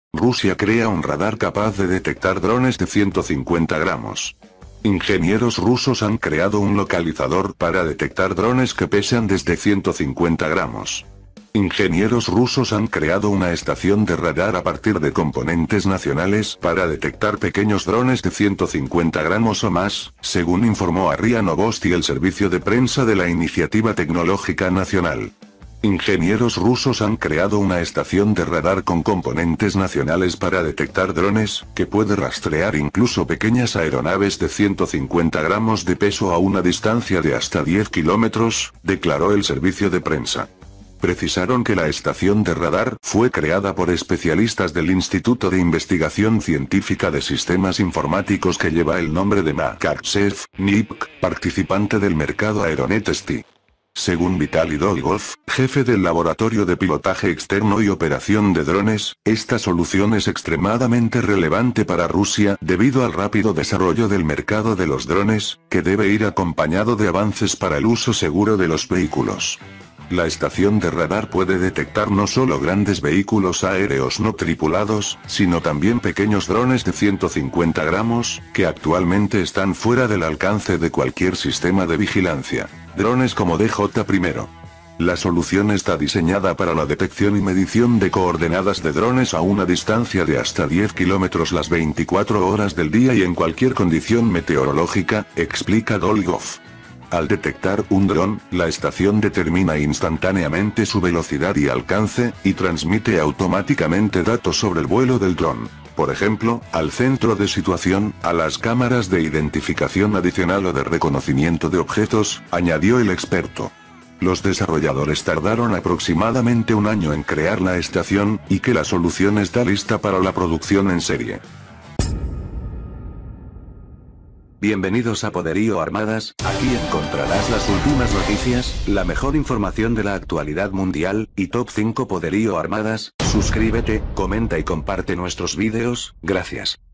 Rusia crea un radar capaz de detectar drones de 150 gramos. Ingenieros rusos han creado un localizador para detectar drones que pesan desde 150 gramos. Ingenieros rusos han creado una estación de radar a partir de componentes nacionales para detectar pequeños drones de 150 gramos o más, según informó a RIA Novosti el servicio de prensa de la Iniciativa Tecnológica Nacional. Ingenieros rusos han creado una estación de radar con componentes nacionales para detectar drones, que puede rastrear incluso pequeñas aeronaves de 150 gramos de peso a una distancia de hasta 10 kilómetros, declaró el servicio de prensa. Precisaron que la estación de radar fue creada por especialistas del Instituto de Investigación Científica de Sistemas Informáticos que lleva el nombre de Makarchev, NIPK, participante del mercado Aeronet ST. Según Vitaly Dolgov, jefe del Laboratorio de Pilotaje Externo y Operación de Drones, esta solución es extremadamente relevante para Rusia debido al rápido desarrollo del mercado de los drones, que debe ir acompañado de avances para el uso seguro de los vehículos. La estación de radar puede detectar no solo grandes vehículos aéreos no tripulados, sino también pequeños drones de 150 gramos, que actualmente están fuera del alcance de cualquier sistema de vigilancia. Drones como DJ-1. La solución está diseñada para la detección y medición de coordenadas de drones a una distancia de hasta 10 kilómetros las 24 horas del día y en cualquier condición meteorológica, explica Dolgov. Al detectar un dron, la estación determina instantáneamente su velocidad y alcance, y transmite automáticamente datos sobre el vuelo del dron. Por ejemplo, al centro de situación, a las cámaras de identificación adicional o de reconocimiento de objetos, añadió el experto. Los desarrolladores tardaron aproximadamente un año en crear la estación, y que la solución está lista para la producción en serie. Bienvenidos a Poderío Armadas, aquí encontrarás las últimas noticias, la mejor información de la actualidad mundial, y Top 5 Poderío Armadas. Suscríbete, comenta y comparte nuestros vídeos, gracias.